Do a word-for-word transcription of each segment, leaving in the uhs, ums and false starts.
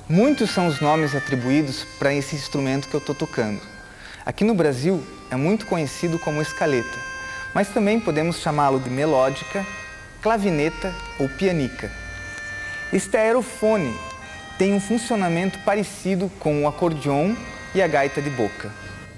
Muitos são os nomes atribuídos para esse instrumento que eu estou tocando. Aqui no Brasil é muito conhecido como escaleta, mas também podemos chamá-lo de melódica, clavineta ou pianica. Este aerofone tem um funcionamento parecido com o acordeon e a gaita de boca.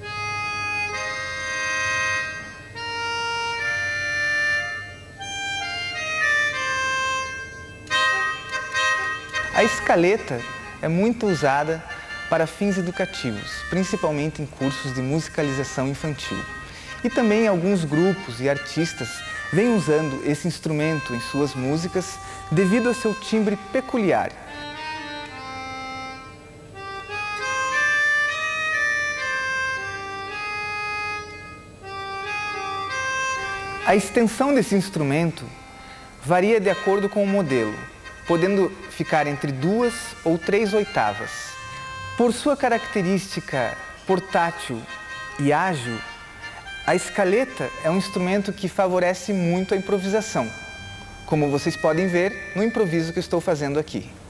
A escaleta é muito usada para fins educativos, principalmente em cursos de musicalização infantil. E também alguns grupos e artistas vêm usando esse instrumento em suas músicas devido ao seu timbre peculiar. A extensão desse instrumento varia de acordo com o modelo, podendo ficar entre duas ou três oitavas. Por sua característica portátil e ágil, a escaleta é um instrumento que favorece muito a improvisação, como vocês podem ver no improviso que eu estou fazendo aqui.